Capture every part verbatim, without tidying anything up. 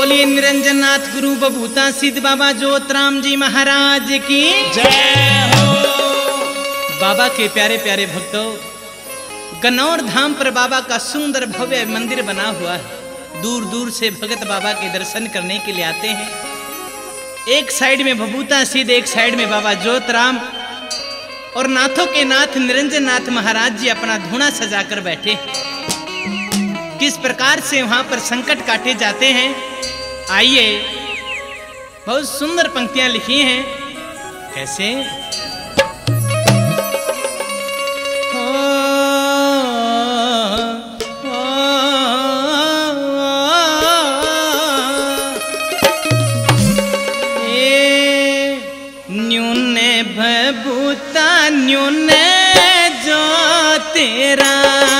बोलिए निरंजननाथ गुरु बभूता सिद्ध बाबा ज्योतराम जी महाराज की जय हो। बाबा के प्यारे प्यारे भक्तों, गन्नौर धाम पर बाबा का सुंदर भव्य मंदिर बना हुआ है। दूर दूर से भगत बाबा के दर्शन करने के लिए आते हैं। एक साइड में बभूता सिद्ध, एक साइड में बाबा ज्योतराम और नाथों के नाथ निरंजननाथ महाराज जी अपना धूना सजाकर बैठे। किस प्रकार से वहां पर संकट काटे जाते हैं, आइए। बहुत सुंदर पंक्तियां लिखी हैं। कैसे? न्यूने भभूता न्यूने जो तेरा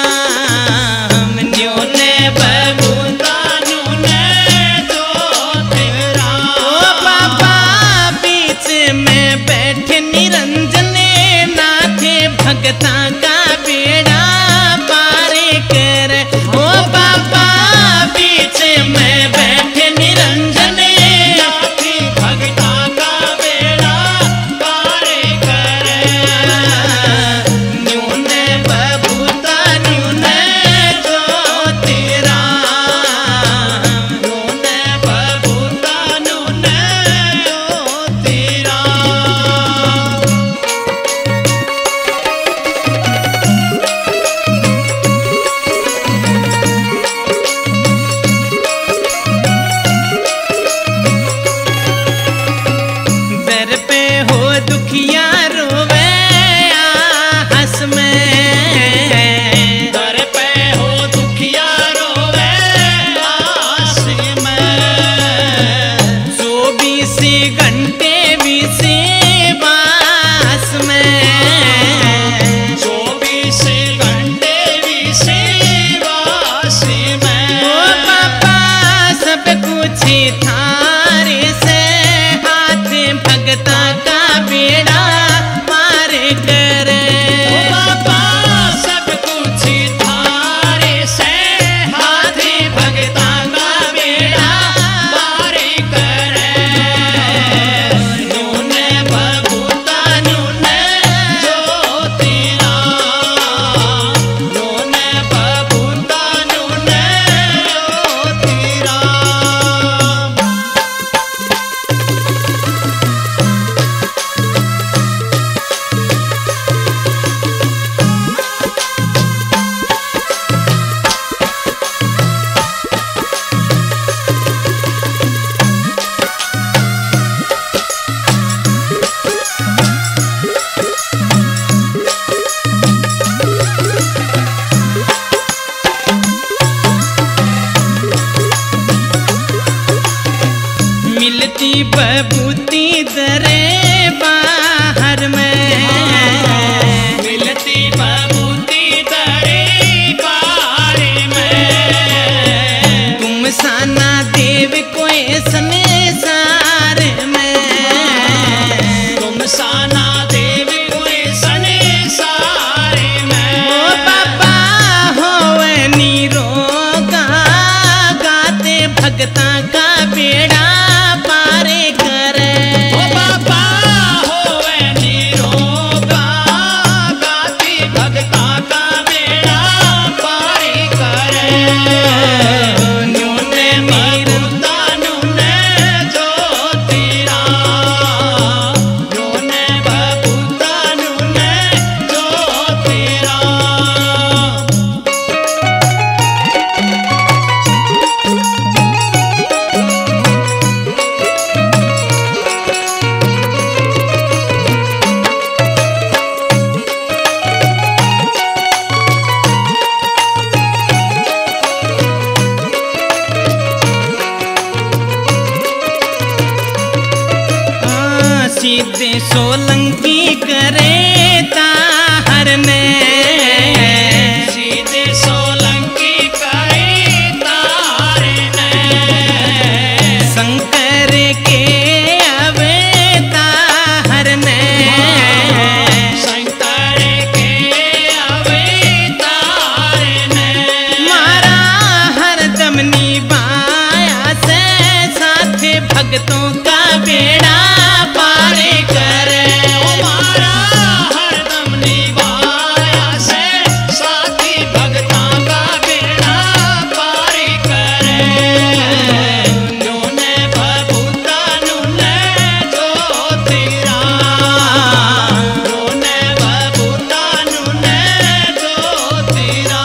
भगता का बेड़ा पार कर। ओ बाबा बीच में बैठे निरंजने, भगता का बेड़ा पार कर। न्यूने बभूता न्यूने जो तेरा, न्यूने बभूता न्यूने जो तेरा। थारे से हाथ भगता का बेड़ा पार कर। बाबा सब कुछ थारे से हाथ भगता का बेड़ा पार कर। न्यूने बभूता न्यूने जो तेरा, न्यूने बभूता न्यूने जो तेरा। मिलती बभूति दरे बाहर में, मिलती बभूति दरे बाहर में। तुम साना देव कोई संसार में, तुम साना देव कोई संसार में। ओ बाबा होवे निरोगा गाते भगता का बेड़ा पारे करे। ओ बाबा होवे निरोगा गाती भगता का बेड़ा पारे करे। न्यूने बभूता न्यूने जो तेरा, न्यूने बभूता न्यूने जो तेरा। सीधे सोलंकी करे ताहर ने, सीधे सोलंकी करे ताहर ने। शंकर के अवतार ने, शंकर के अवतार ने। मारा हरदम निभाया से बेड़ा पार करे। हमारा हरदम निभाया से साथी भगता का बेड़ा पार करे। नूने बबूता नूने ज्योतिरा, नूने बबूता नूने ज्योतिरा।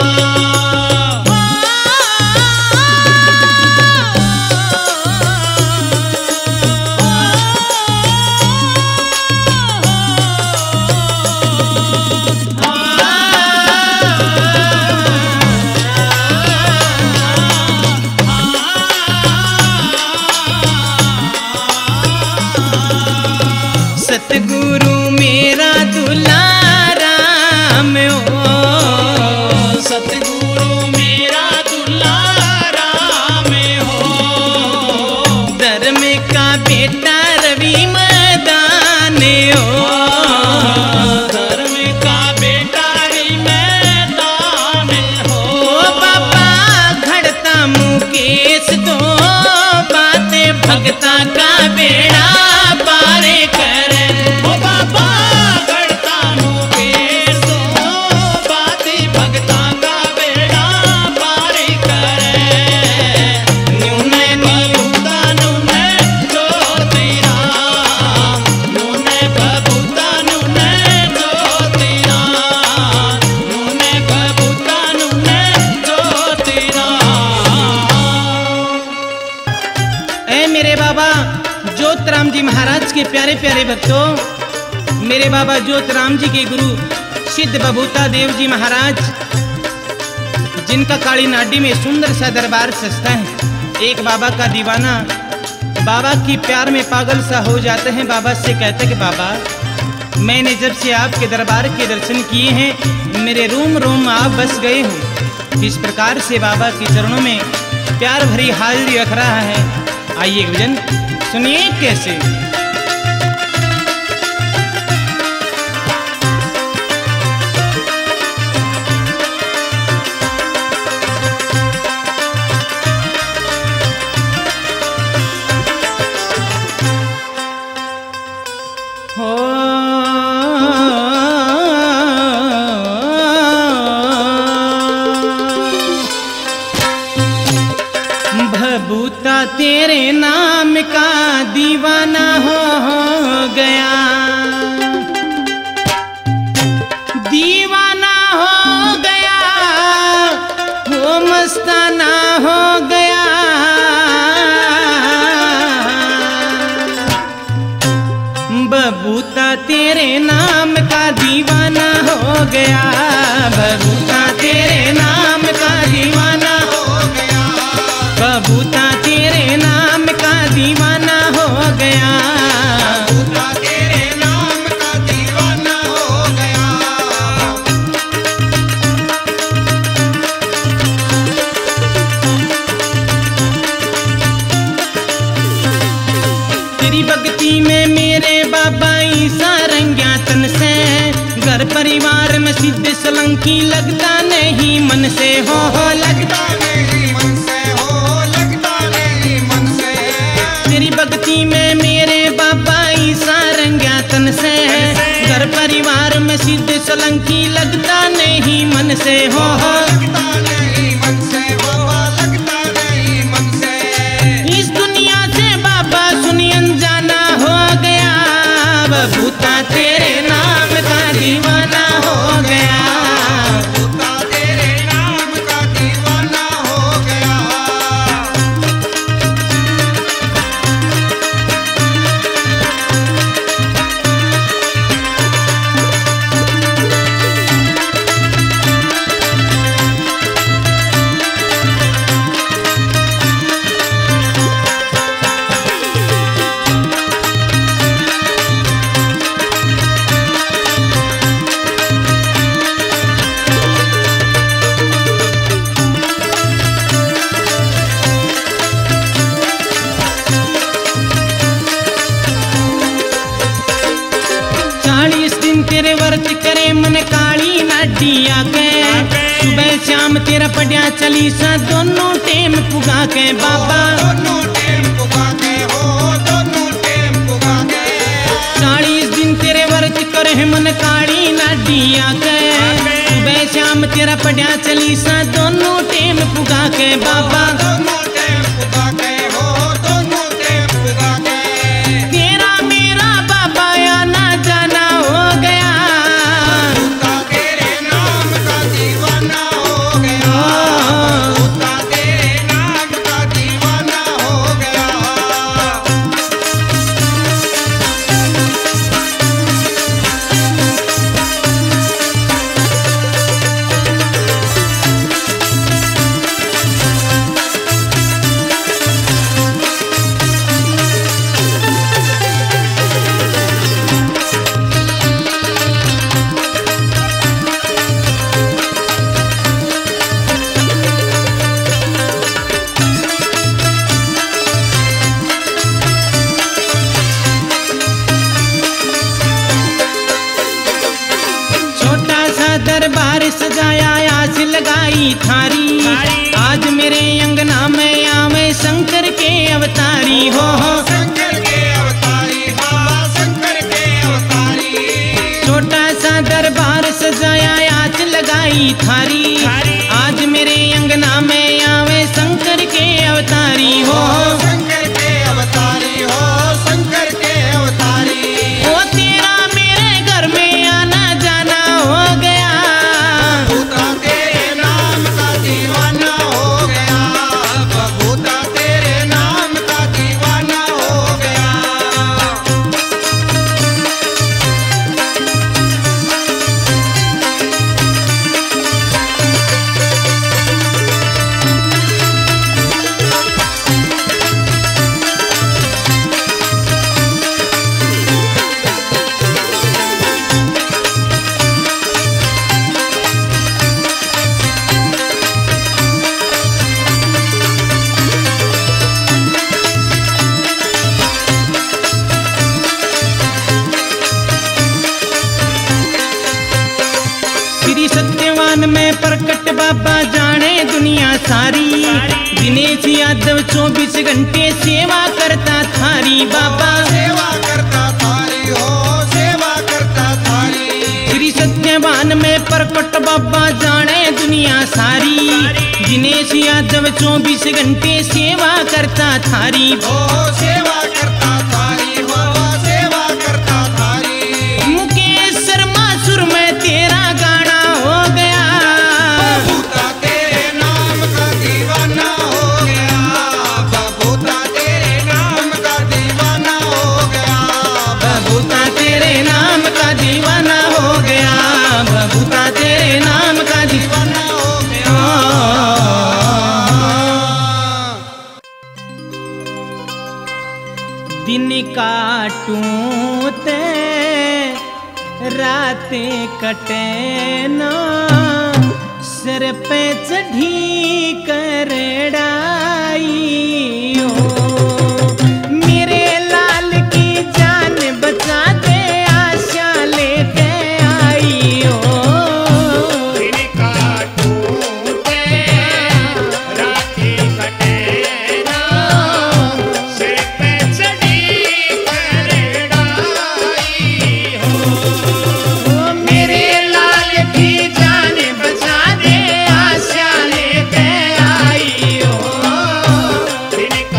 सतगुरु मेरा दुलाराम हो, सतगुरु मेरा दुलाराम हो। धर्म का बेटा रवि मैदान हो, धर्म का बेटा रवि मैदान हो। बाबा घड़ता मुकेश दो बातें भगता का बेड़ा पार करे। ओ बाबा घड़ता मुकेश दो बातें भगता का बेड़ा पार करे। नूने बबूता नूने ज्योतिरा, नूने बबूता नूने ज्योतिरा, नूने बबूता नूने ज्योतिरा। ऐ मेरे बाबा ज्योतराम जी महाराज के प्यारे प्यारे भक्तों, मेरे बाबा ज्योतराम जी के गुरु सिद्ध बबूता देव जी महाराज, जिनका काली नाडी में सुंदर सा दरबार सजता है। एक बाबा का दीवाना बाबा की प्यार में पागल सा हो जाते हैं। बाबा से कहते कि बाबा मैंने जब से आपके दरबार के दर्शन किए हैं मेरे रोम रोम आप बस गए हो। इस प्रकार से बाबा के चरणों में प्यार भरी हाजिरी रख रहा है। आइए एक भजन सुनिए कैसे। हो भबूता तेरे नाम का दीवाना हो गया, दीवाना हो गया, हो मस्ताना हो गया। बबूता तेरे नाम का दीवाना हो गया, बबूता तेरे नाम का दीवाना हो गया, बबूता तेरे नाम का दीवाना हो गया, बबूता तेरे नाम का दीवाना हो गया। तेरी भक्ति में मेरे बाबा ईसा रंग्या तन से, घर परिवार में सिद्ध सलंकी लगता नहीं मन से। हो हो लगता नहीं मन से, हो लगता नहीं मन से। तेरी भक्ति में मेरे बाबा ईसा रंग्या तन से, घर परिवार में सिद्ध सलंकी लगता नहीं मन से। हो हो लगता नहीं मन से, हो लगता नहीं मन से। इस दुनिया से बाबा सुनी अनजाना हो गया, बबूता तेरे नाम का दीवाना हो गया, बबूता तेरे नाम का दीवाना हो गया। तेरे व्रत करे मन काली नाडिया के, सुबह शाम तेरा पढ़िया चली सा दोनों टेम पुगा के। बाबा दोनों टेम पुगा के, हो दोनों टेम लाडी आके सुबह शाम तेरा पढ़िया चली सा दोनों टेम पुगा के बाबा दोनों टेम पुगा के हो दोनों टेम पुगा के तेरा मेरा बाबा आना जाना हो गया बबूता तेरे नाम का दीवाना हो गया बबूता तेरे नाम का दीवाना हो गया। दरबार सजाया आस लगाई थारी आज मेरे अंगना में आवे शंकर के अवतारी हो शंकर के अवतारी बाबा शंकर के अवतारी छोटा सा दरबार सजाया आस लगाई थारी आज मेरे अंगना में आवे शंकर के अवतारी हो शंकर के अवतारी हो शंकर के अवतारी ओ तेरा मेरे घर में आना जाना हो गया बबूता तेरे नाम का दीवाना हो गया बबूता तेरे नाम का दीवाना हो गया। श्री सत्यवान में प्रकट बाबा जाने दुनिया सारी दिनेश यादव चौबीस घंटे सेवा करता थारी बाबा सेवा करता थारी हो सेवा करता थारी श्री सत्यवान में प्रकट बाबा जाने दुनिया सारी दिनेश यादव चौबीस घंटे सेवा करता थारी हो सेवा करता थारी बाबा सेवा करता थारी मुकेश शर्मा सुर में तेरा गाना हो गया बबूता तेरे नाम का दीवाना हो गया बबूता तेरे नाम का दीवाना हो गया बबूता तेरे नाम का दीवाना हो गया बबूता तेरे नाम का दीवाना हो गया। दिन काटूं ते रातें कटे ना सिर पे चढ़ी करड़ाई हो मेरे लाल की जान बचा दे आशा लेके आई हो दिन काटूं ते रातें कटे ना सिर पे चढ़ी करड़ाई हो ओ मेरे लाल की जान बचा दे आशा लेके आई हो दिन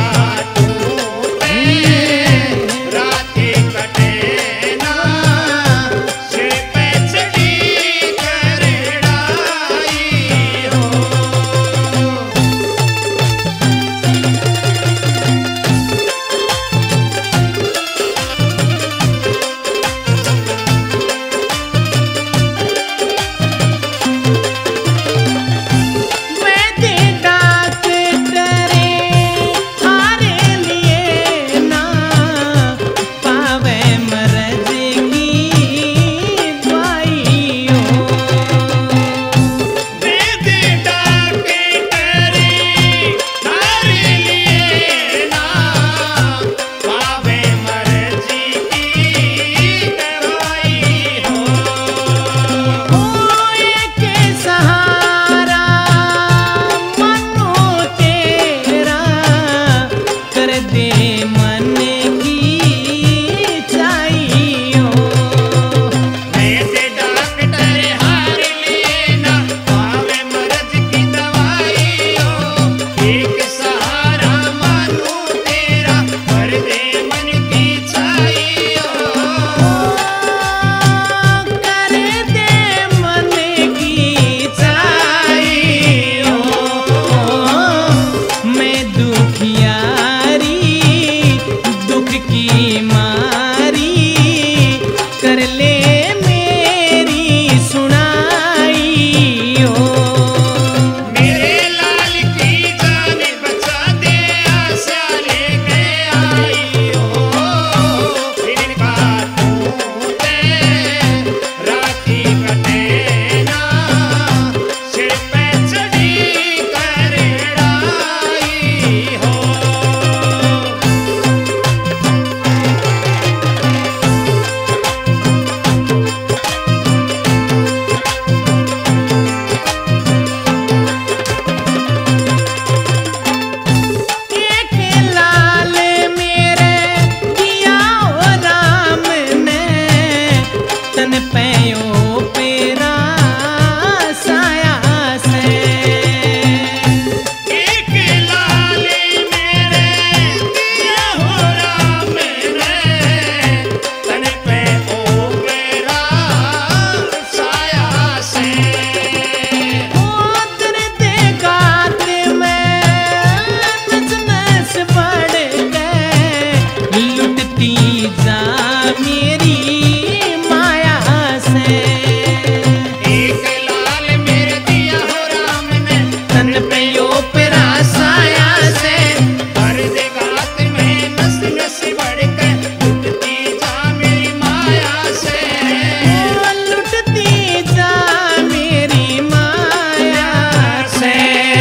मेरी माया से। एक लाल मेरे दिया हो राम ने तन पे यो पेरा साया से। हर जगत में नस नस बढ़कर लुटती जा मेरी माया से। ओ लुटती जा मेरी माया से।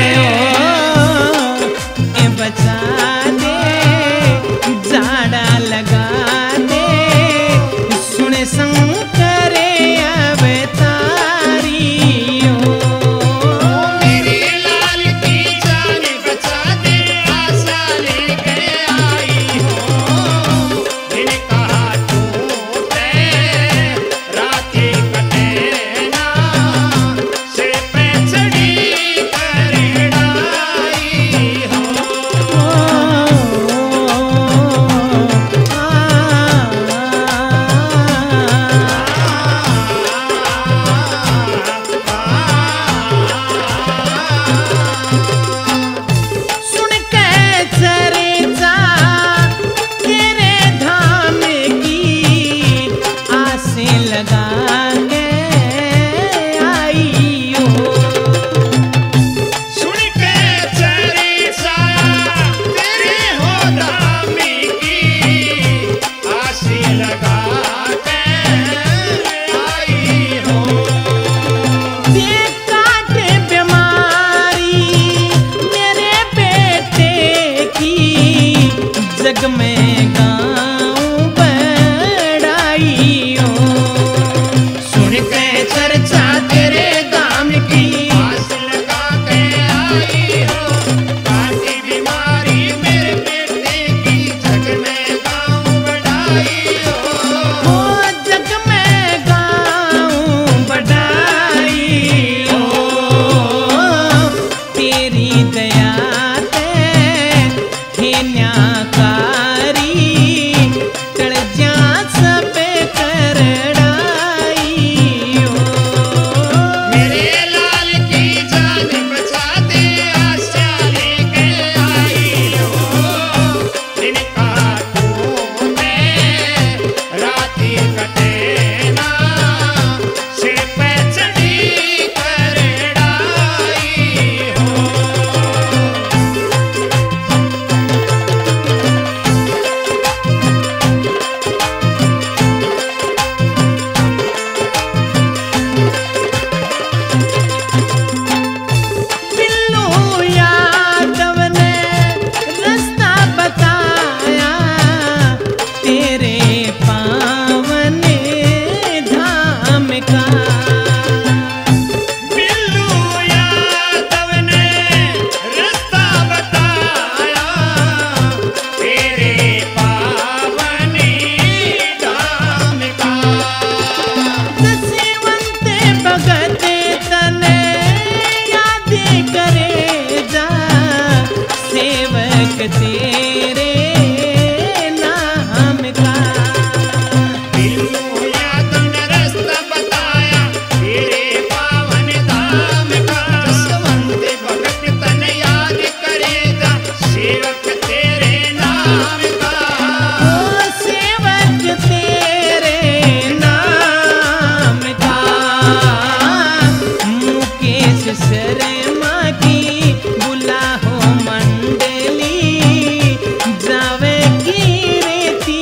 ओ ए बचा दे जाड़ा लगा दे सुन शंकर अवतारी हो। मेरी लाल की जान बचा दे आशा लेके आई हो। दिन कहा टूटे राखी कटे ना सिर पे चढ़ी कर डाई हो। सुन के चर्चा तेरे धाम की आस लगा के आई हो। सुन के चर्चा तेरे हो धाम की आस लगा के आई हो। देखा के बीमारी मेरे बेटे की जग में गाँव बढ़ाई हो। सुन के चर्चा तेरे गाँव की आस लगा के आई हो। काटी बीमारी मेरे बेटे की जग में गाँव बढ़ाई हो। ओ जग में गाँव बढ़ाई हो। तेरी दया ते हे न्याकारी टल जा सब कर डाई हो। मेरे लाल की जान बचा दे आशा लेके आई हो। दिन का टूटे राती कटे ना सिर पे चढ़ी कर डाई हो। बिल्लू यादव ने रास्ता बताया तेरे पावन धाम का। बिल्लू यादव ने रास्ता बताया तेरे पावन धाम का। दसवंत भगत तने याद करे जा सेवक तेरे नाम का। बिल्लू यादव ने रास्ता बताया तेरे पावन धाम का। दसवंत भगत तन याद करेगा सेवक तेरे नाम का। ओ सेवक तेरे नाम का। मुकेश शर्मा की बुला हो मंडली जावे की रेती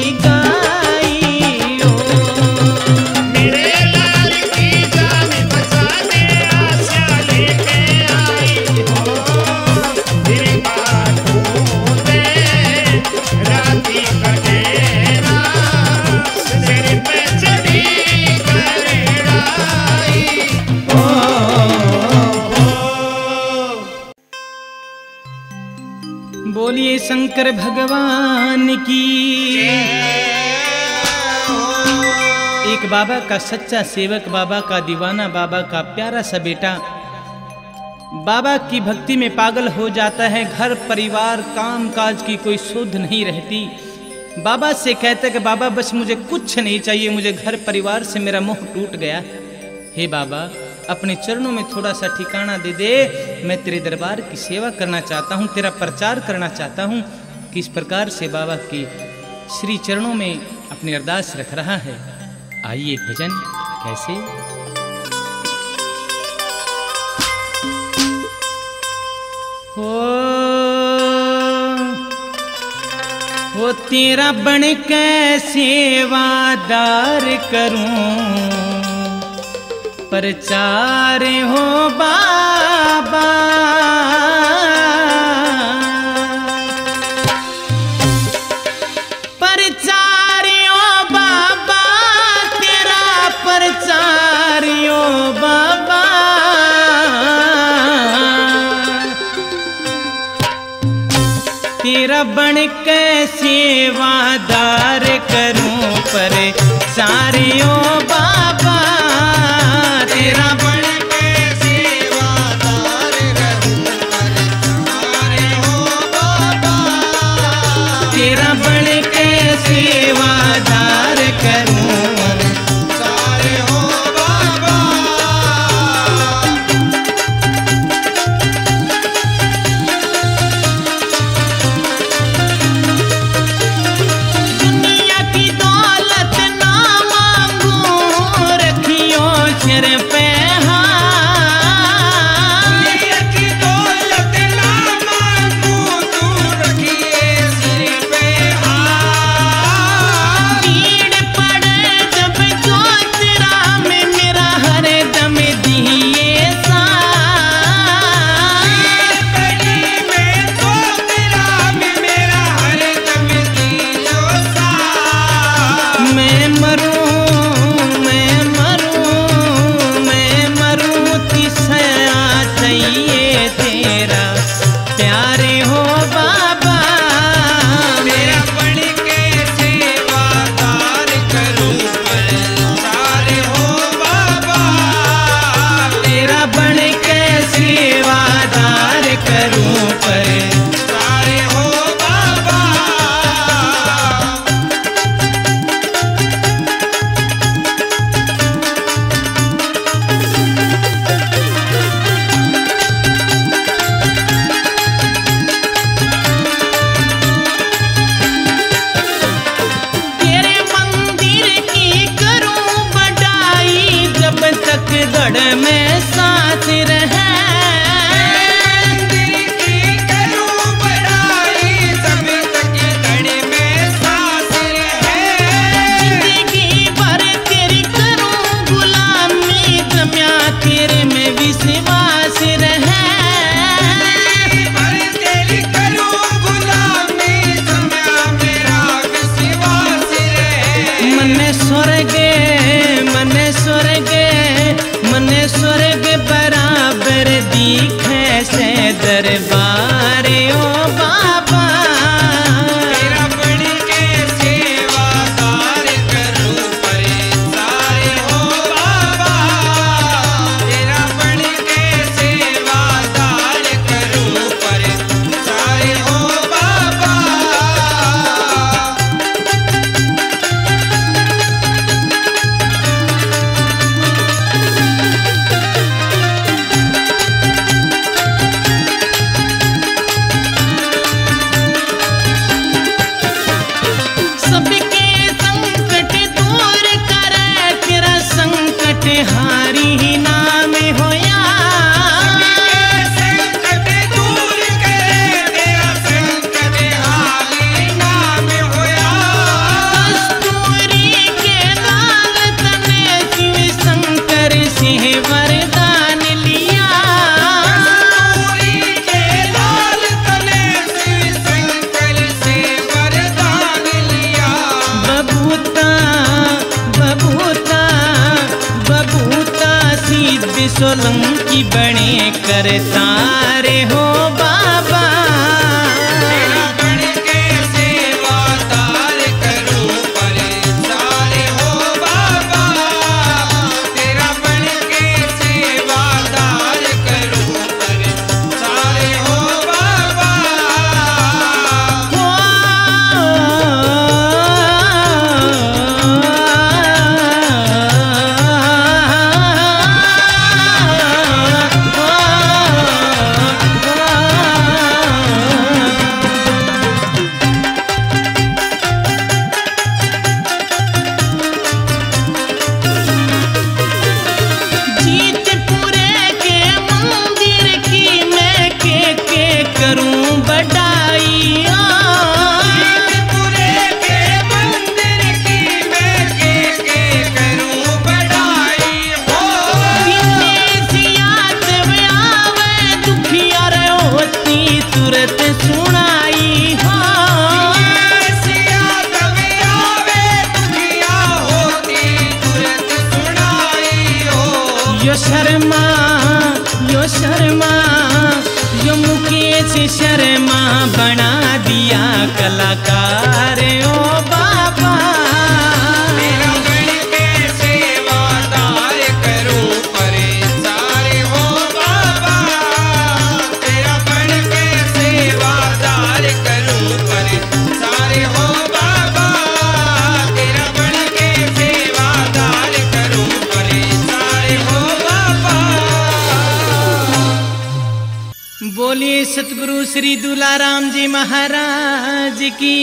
गाई हो। मेरे लाल की जान बचा दे आशा लेके आई हो। दिन का टूटे राती कटे ना सिर पे चढ़ी कर डाई हो। बोलिए शंकर भगवान की। एक बाबा का सच्चा सेवक, बाबा का दीवाना, बाबा का प्यारा सा बेटा बाबा की भक्ति में पागल हो जाता है। घर परिवार काम काज की कोई सुध नहीं रहती। बाबा से कहता है कि बाबा बस मुझे कुछ नहीं चाहिए, मुझे घर परिवार से मेरा मोह टूट गया। हे बाबा अपने चरणों में थोड़ा सा ठिकाना दे दे, मैं तेरे दरबार की सेवा करना चाहता हूँ, तेरा प्रचार करना चाहता हूँ। किस प्रकार से बाबा के श्री चरणों में अपनी अरदास रख रहा है। आइए एक भजन कैसे। हो वो तेरा बन के सेवादार करूं, प्रचार हो बाबा। प्रचार हो बाबा, तेरा प्रचार हो बाबा। तेरा बन के सेवादार करूं, प्रचार हो बाबा। तेरा बन के सेवादार करूं, प्रचार हो बाबा। तेरा बन के सेवादार करूं, प्रचार हो बाबा। दुनिया की दौलत ना मांगू, रखियो सिर पे हाथ। दुनिया की दौलत ना मांगू, तू रखिए सिर पे हाथ। भीड़ पड़े जब जोतरा में, मेरा हर दम दिए साथ। बड़ी में तो तेरा में मेरा हर दम दियो साथ। मैं मरूं, मैं मरूं, मैं मरूं तिसरा चाहिए तेरा प्यार हो बाबा। मेरा बन के सेवादार करूं, प्रचार हो बाबा। तेरा बन के सेवादार करूं, प्रचार हो बाबा। तेरे मंदिर की करूं बड़ाई, जब तक धड़ में सांस रहे। मंदिर की करूं बड़ाई, जब तक धड़ में सांस रहे। जिंदगी भर तेरी करूं गुलामी, जम्या तेरे में विश्वास रहे। पर तेरी करूं गुलामी, जम्या मेरा विश्वास रहे। मन स्वर्ग, मन स्वर्ग, मन स्वर्ग बराबर दिखे से दरबार ओ बाबा। तेरा बन के सेवादार करूं, प्रचार हो बाबा। तेरा बन के सेवादार करूं, प्रचार हो बाबा। सबके संकट दूर करे, तेरा संकट हारी नाम होया। संकट दूर करे, तेरा संकट हारी नाम होया। कस्तूरी के लाल तने शिव शंकर से वरदान लिया। कस्तूरी के लाल तने शिव शंकर से वरदान लिया। बबूता, बबूता, बबूता सिद्ध सोलंकी बने करतारे हो बाबा। तेरा बन के सेवादार करूं, प्रचार हो बाबा। तेरा बन के सेवादार करूं, प्रचार हो बाबा। ओ यो शर्मा यो शर्मा यो मुकेश शर्मा बना दिया कलाकार ओ बाबा। तेरा बन के सेवादार करूं परेशान हो बाबा, तेरा बन के सेवादार करूं परेशान हो बाबा, तेरा बन के सेवादार करूं परेशान हो बाबा। बोलिए सतगुरु श्री दुलाराम जी महाराज की,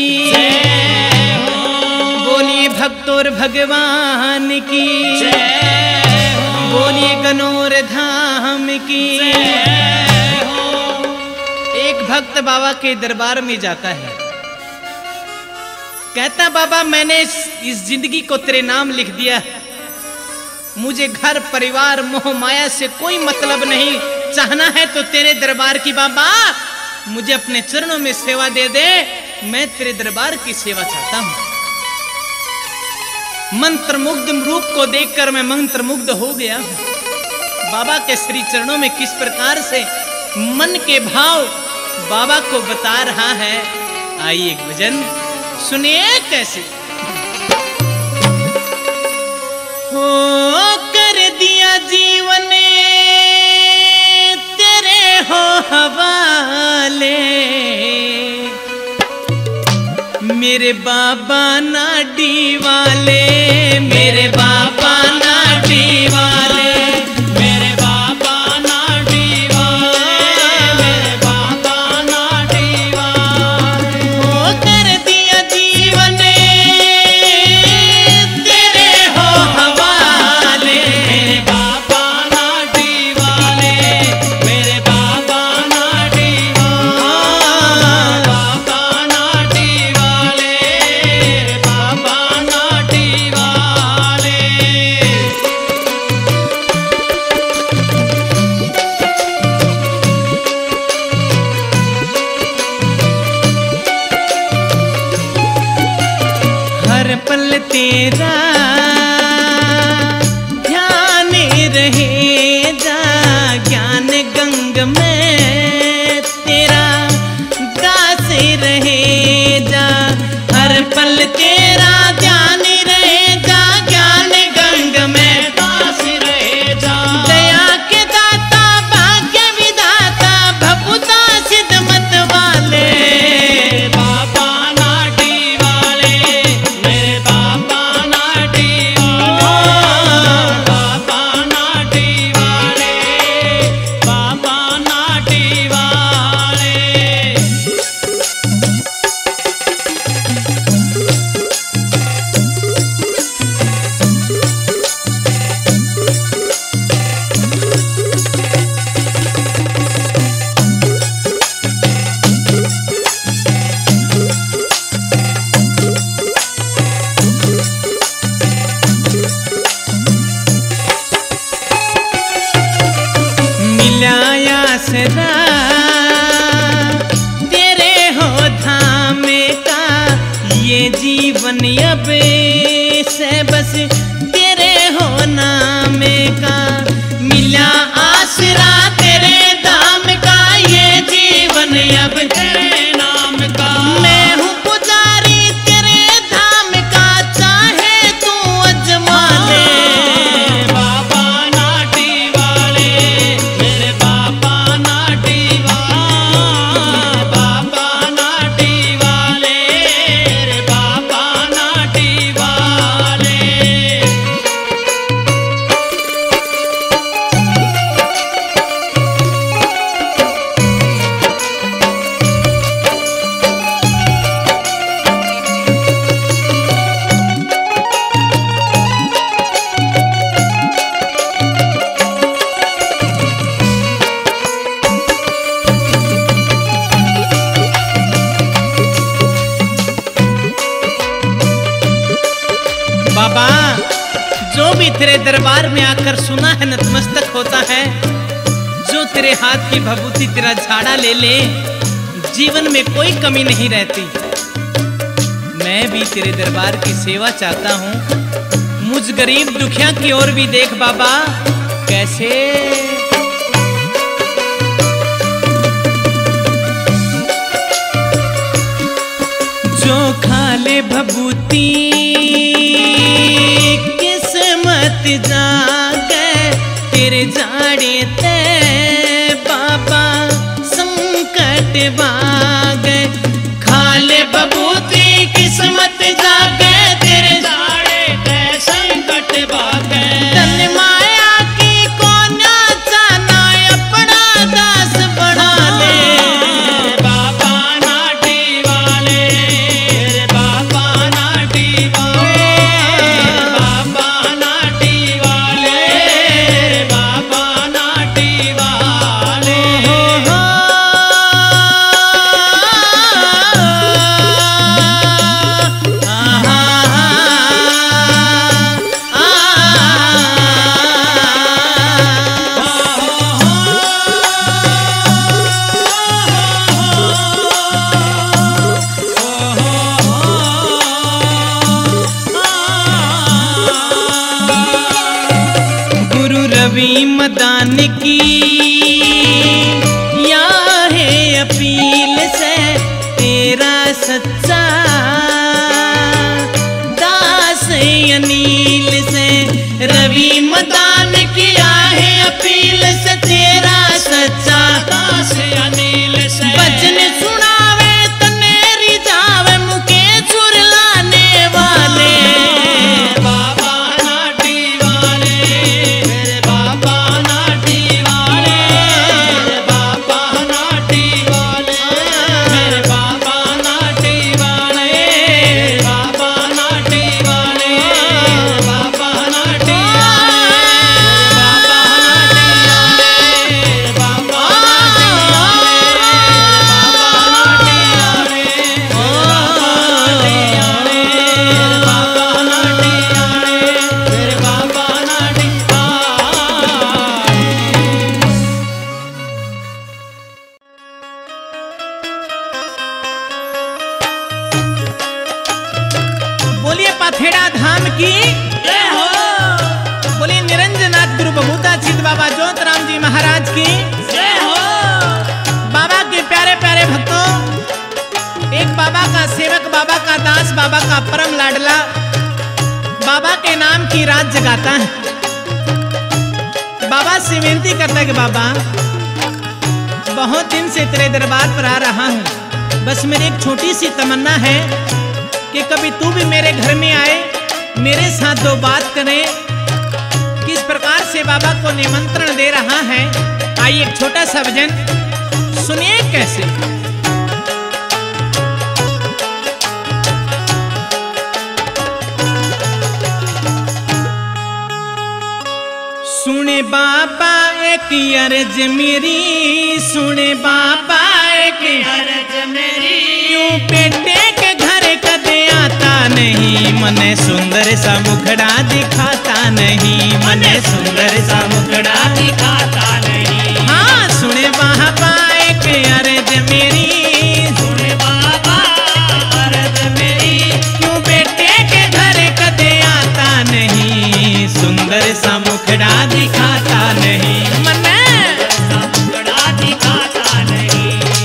बोलिए भक्तोर भगवान की, बोलिए गनौर धाम की। एक भक्त बाबा के दरबार में जाता है, कहता बाबा मैंने इस जिंदगी को तेरे नाम लिख दिया, मुझे घर परिवार मोह माया से कोई मतलब नहीं, चाहना है तो तेरे दरबार की बाबा मुझे अपने चरणों में सेवा दे दे, मैं तेरे दरबार की सेवा चाहता हूं। मंत्र मुग्ध रूप को देखकर मैं मंत्र मुग्ध हो गया हूं। बाबा के श्री चरणों में किस प्रकार से मन के भाव बाबा को बता रहा है, आइए एक भजन सुनिए कैसे। हो कर दिया जीवन तेरे हो हवाले, मेरे बाबा नाडी वाले, मेरे बाबा नाडी वाले, मेरे बाबा नाडी वाले, मेरे बाबा नाडी वाले। हो कर दिया जीवन तेरे हो हवाले, मेरे बाबा नाडी वाले, मेरे बाबा नाडी वाले, बाबा नाडी वाले, बाबा नाडी वाले। हर पल तेरा ध्यान रहेगा, ज्ञान गंग में तेरा दास रहेगा। हर पल तेरा ध्यान रहेगा, ज्ञान गंग में दास रहेगा। दया के दाता भाग्य विधाता भपुता सिद्धमत वाले, बाबा नाडी वाले, मेरे बाबा नाडी वाले, बाबा नाडी वाले, बाबा नाडी वाले। मिलाया सदा तेरे हो धाम का, ये जीवन अब से बस तेरे हो नाम का। मिला आसरा तेरे धाम का, ये जीवन अब तेरे नाम का। मैं हूँ पुजारी तेरे धाम का, चाहे तू अजमा ले, बाबा नाडी वाले, मेरे बाबा नाडी वाले, बाबा नाडी वाले, मेरे बाबा नाडी वाले। बाबा जो भी तेरे दरबार में आकर सुना है नतमस्तक होता है, जो तेरे हाथ की भभूति तेरा झाड़ा ले ले, जीवन में कोई कमी नहीं रहती। मैं भी तेरे दरबार की सेवा चाहता हूँ, मुझ गरीब दुखिया की ओर भी देख बाबा, कैसे? जो खा ले भभूति किस्मत जागे, तेरे जाड़े ते बाबा संकट भागे। खा ले भभूति किस्मत जागे, तेरे जाड़े ते संकट भागे। तन माया की कोन्या जाना, अपना दास बना ले। बाबा नाटी वाले, बाबा नाटी वाले, बाबा नाटी वाले, बाबा नाटी वाले। हो हो गुरु रवि मदान की या है अपील से, तेरा सच्चा दास अनिल से। रवि मदान किया है अपील से, तेरा सच्चा दास अनिल से। भजन सुनावे तनेरी जावे, मुके चुर लाने वाले। बाबा नाटी वाले, मेरे बाबा नाटी वाले, बाबा नाटी वाले, मेरे बाबा नाटी वाले, बाबा नाटी वाले, बाबा नाटी वाले, बाबा बोलिए पाथेड़ा धाम की जय हो। बोलिए निरंजनाथ गुरु बभूता चित बाबा ज्योतराम जी महाराज की जय हो। बाबा के प्यारे प्यारे भक्तों, एक बाबा का सेवक, बाबा का दास, बाबा का परम लाडला, बाबा के नाम की रात जगाता है। बाबा से विनती करता है कि बाबा बहुत दिन से तेरे दरबार पर आ रहा हूँ, बस मेरी एक छोटी सी तमन्ना है कि कभी तू भी मेरे घर में आए, मेरे साथ दो बात करें। किस प्रकार से बाबा को निमंत्रण दे रहा है, आइए एक छोटा सा भजन सुनिए कैसे। सुने बाबा एक अर्ज मेरी, सुने बाबा एक अर्ज मेरी। क्यों बेटे के घर कदे आता नहीं, मने सुंदर सा मुखड़ा दिखाता नहीं, मने सुंदर सा मुखड़ा दिखाता नहीं। हाँ सुने बाबा एक अर्ज मेरी, सुने बाबा अर्ज मेरी। क्यों बेटे के घर कदे आता नहीं, सुंदर सा मुखड़ा दिखाता नहीं, मने मुखड़ा दिखाता नहीं।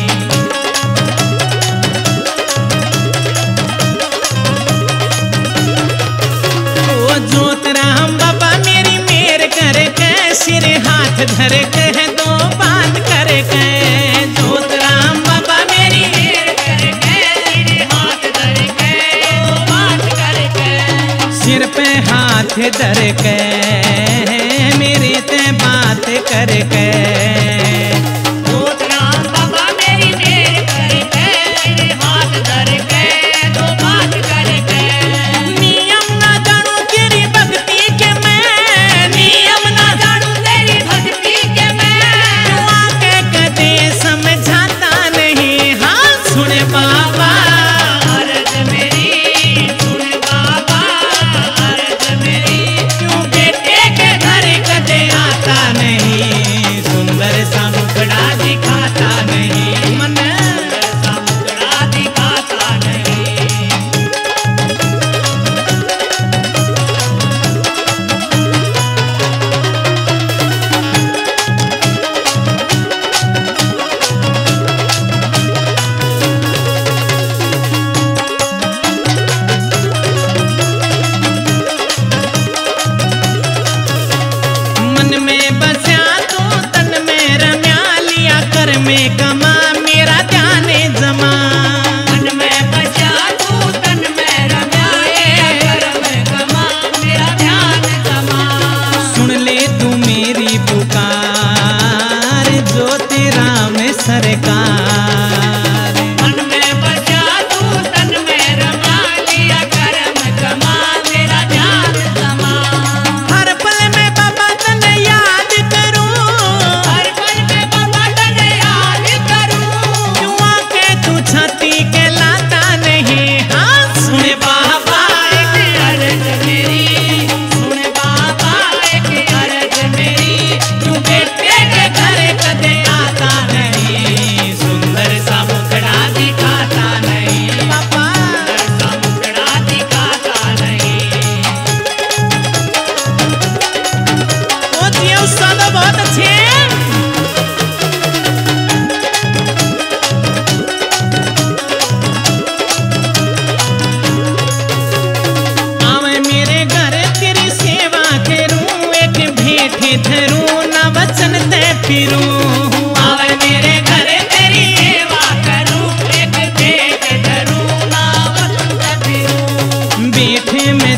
ओ ज्योतराम बाबा मेरी मेर कर के, सिर हाथ धर के दो बात कर के। ज्योतराम बाबा मेरी मेर कर के, सिर हाथ धर के दो बात कर के। सिर पे हाथ धर के मेरी ते बात कर के। ज्योतराम बाबा मेरी मेर कर के, सिर हाथ धर के दो बात कर के। नियम ना जानू तेरी भक्ति के मैं, नियम ना जानू तेरी भक्ति के मैं। क्यों आके कदे समझाता नहीं, हाँ सुने बाबा अर्ज मेरी, सुने बाबा अर्ज मेरी। क्यों बेटे के घर कदे आता नहीं, सुंदर सा मुख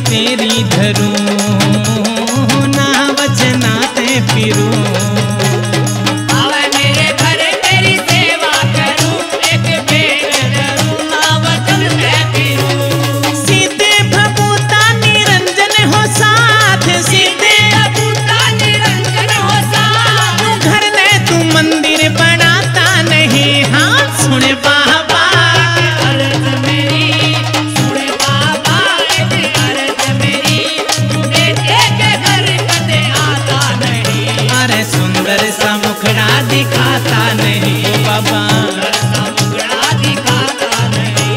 तेरी धरूं, ना बचना ते फिरूं। आवे मेरे घर तेरी सेवा करूं, एक बेग धरूं, ना वचन ते फिरूं। सीधे भभूता निरंजन हो साथ, सीधे भभूता निरंजन हो साथ। घर ने तू मंदिर बनाता नहीं, हाँ सुन बाबा अर्ज मेरी, सुन बाबा एक अर्ज मेरी, बेटे के घर कदे आता नहीं। अरे सुंदर सा मुखड़ा दिखाता नहीं ओ बाबा। ऐसा मुखड़ा दिखाता नहीं।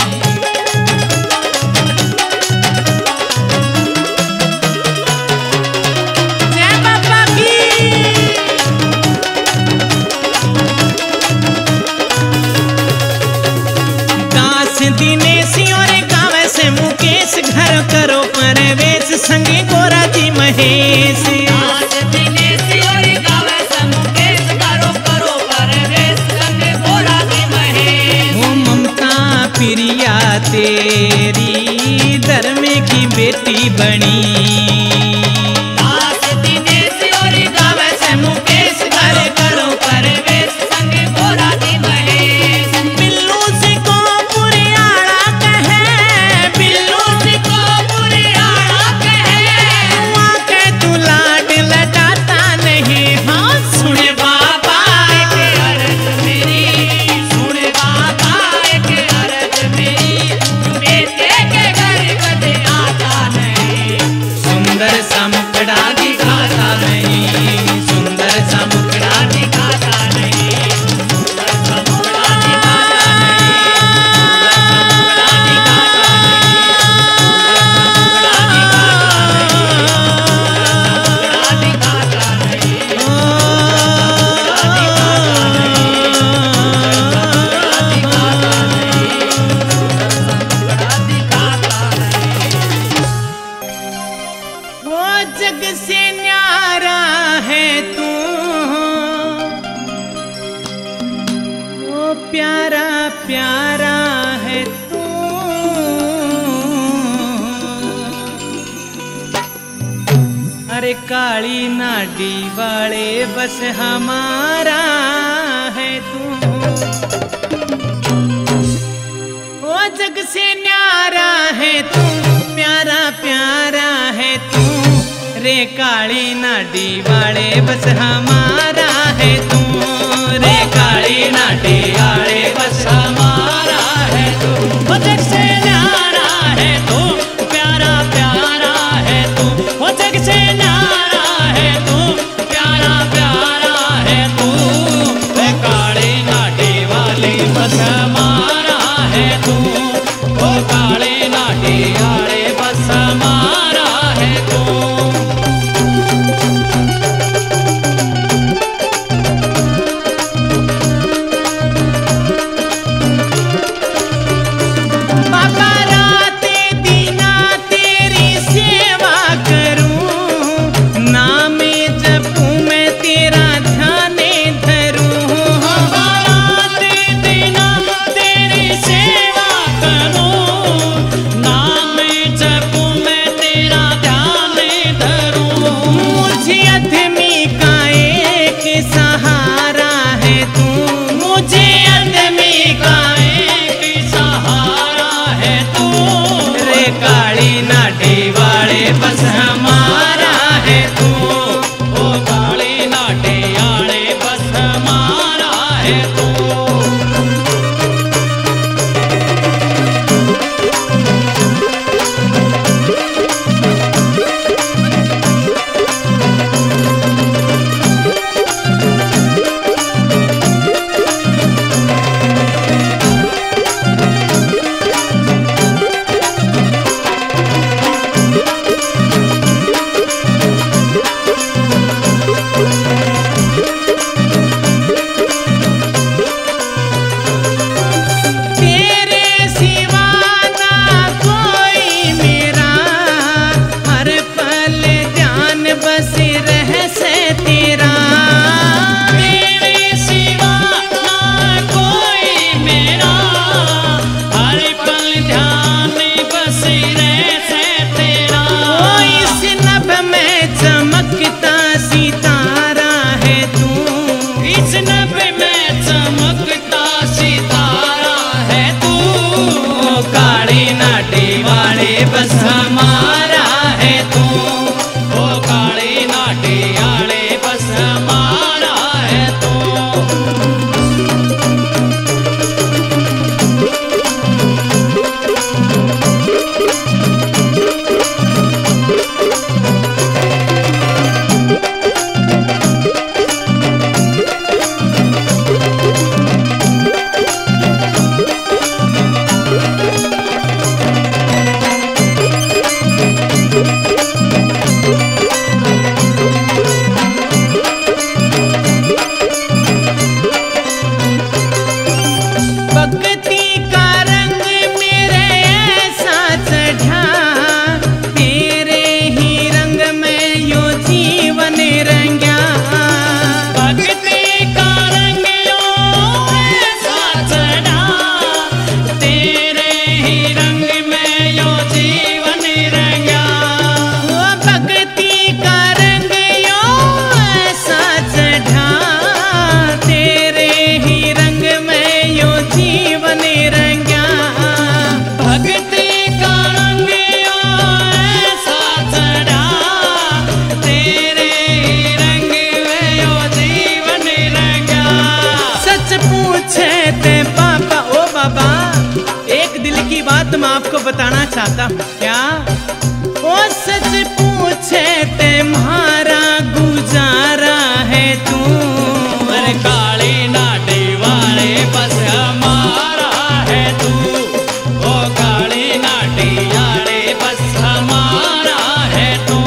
जय बाबा की। दास दिनेश और गाँव से मुकेश, घर करो प्रवेश संगे गोरा जी महेश। आज दिनेश और गावे समुकेश, करो करो परवेश, संग गोरा जी महेश। वो ममता प्रिया तेरी धर्म की बेटी बनी। आज दिनेश और गावे समुकेश, करो करो परवेश, संग गोरा जी महेश। बिल्लू से को पुरियाड़ा कहे, बिल्लू से को पुरियाड़ा कहे, वहाँ के तू लाड लटाता नहीं, हाँ सुन बाबा। एक अर्ज मेरी, सुन बाबा एक अर्ज मेरी, बेटे के घर कदे आता नहीं। सुंदर सा मुखड़ा दिखाता नहीं, सुंदर सा मुखड़ा दिखाता नहीं, सुंदर सा मुखड़ा दिखाता नहीं, सुंदर सा मुखड़ा दिखाता नहीं, दिखाता नहीं, दिखाता नहीं। वो जग से न्यारा है तू, वो प्यारा प्यारा है तू। अरे काली नाडी वाले बस हमारा है तू। वो जग से न्यारा है तू, प्यारा प्यारा है तू। रे काली नाडी वाले बस हमारा है तू, रे काली नाडी वाले बस हमारा है तू। वो जग से न्यारा है तू, प्यारा प्यारा है तू। वो जग से न्यारा है तू, प्यारा प्यारा है तू। रे काली नाडी वाले बस हमारा है तू, वो काले नाडी वाले बस हमारा है तू। बाबा राते दीना तेरी सेवा करूं, नाम जपूं मैं तेरा ध्यान धरूं। बाबा राते दीना तेरी सेवा करूं, नाम जपूं मैं तेरा ध्यान धरूं। मुझे अधमी का एक सहारा है तू, मुझे अधमी का एक सहारा है तू। रे काली नाडी वाले बस हमारा है तू, ओ काली नाडी वाले बस हमारा है तू। बताना चाहता हूँ। क्या ओ सच पूछे तुम्हारा गुजारा है तू, अरे काली नाटी वाले बस हमारा है तू, ओ काली नाटी वाले बस हमारा है तू।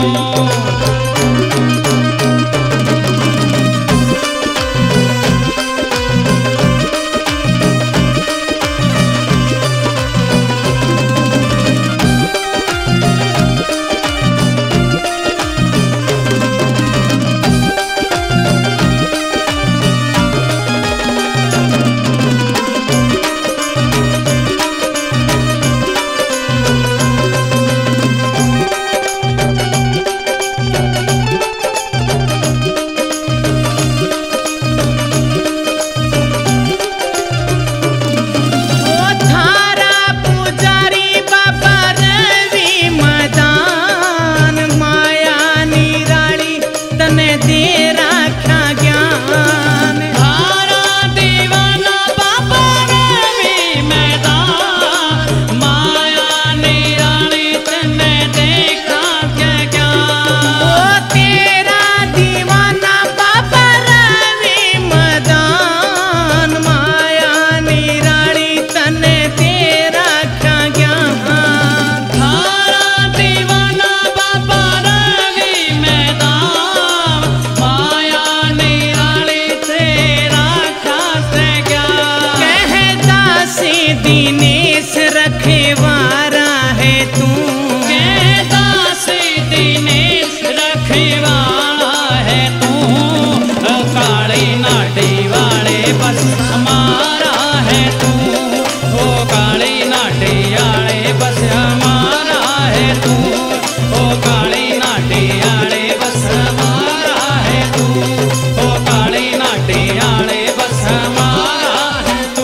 दिनेश रखेवारा है तू, दास दिनेश रखेवाला है तू, काली नाटी वाले बस हमारा है तू, ओ काली नाटी वाले बस हमारा है तू, ओ काली नाटी वाले बस हमारा है तू, ओ काली नाटी वाले बस हमारा है तू।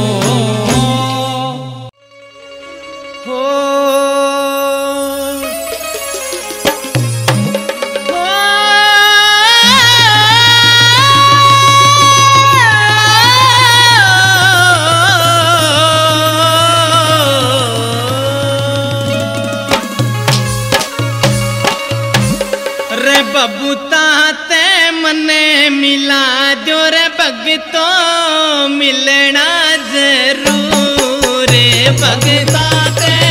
हो रे बबूता ते मने मिला जो रे भगतो मिलना जरूर, रे भगता ते